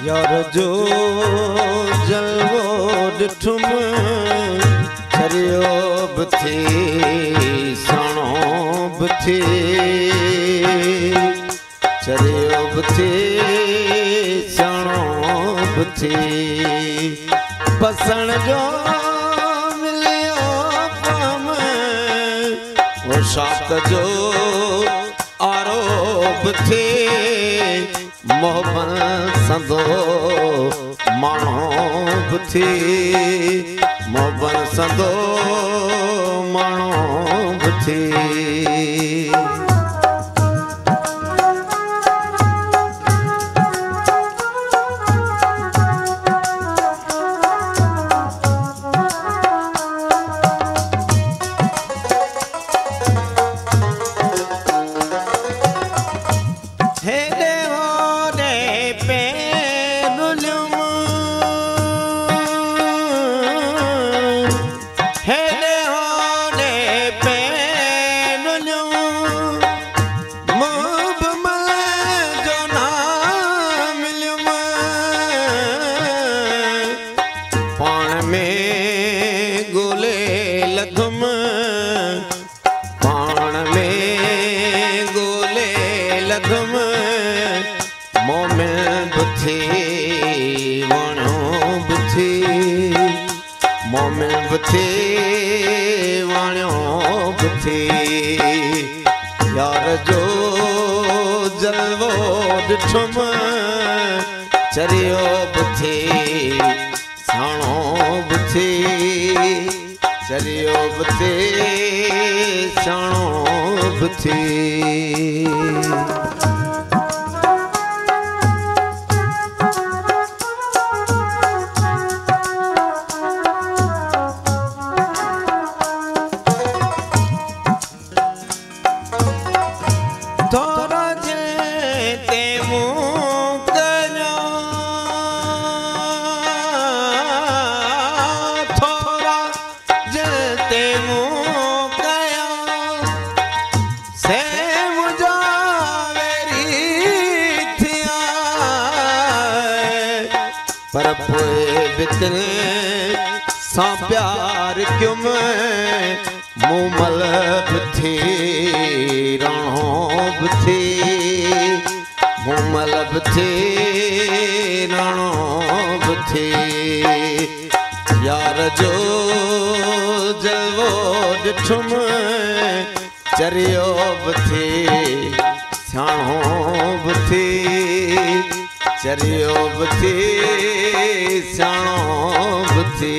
यार जो जलवो डिठुम चरियो बथी साणो बथी चरियो बथी साणो बथी बसण जो मिलियो पाम वो शाक जो आरोप थे मोहब्बत संदो मानो बथी मोहब्बत संदो मानो बथी यार जो जलवो डिठुम चरियो बथी साणो बथी चरियो बथी साणो बथी पर पोए बितने सा प्यार क्यों मुमल बथी रणो बथी मुमल बथी रणो बथी यार जो जलवो डिठुम चरियो बथी साणो बथी चरियो बथी साणो बथी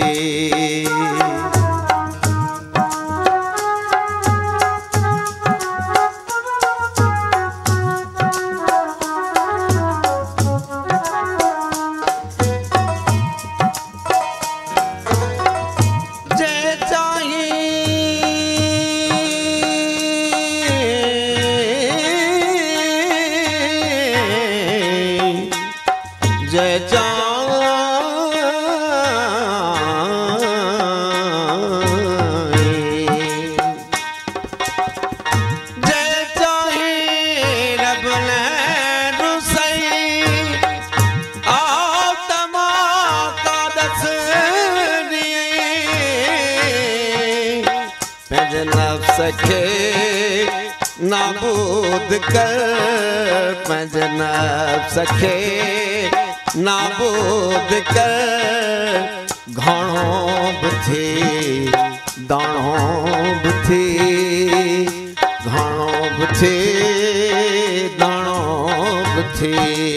जय सखे नाबूद कर पंजनब सखे नाबूद कर घणो बथी दाणो बथी घणो बथी दाणो बथी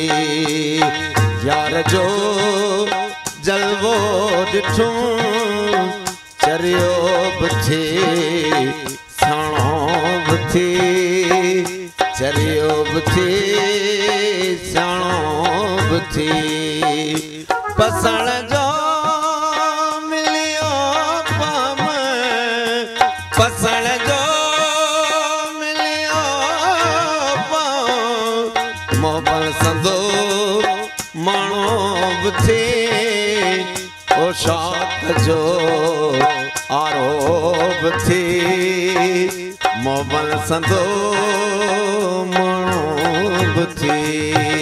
यार जो जलवो डिठूं चरियो बथी साणो बथी चरियो बथी साणो बथी पसण जो मिलियो पाम पसण जो मिलियो पाम मोहब्बत संदो माणो बथी ओ शाक जो आरोप थी मोहब्बत संदो माणो बथी।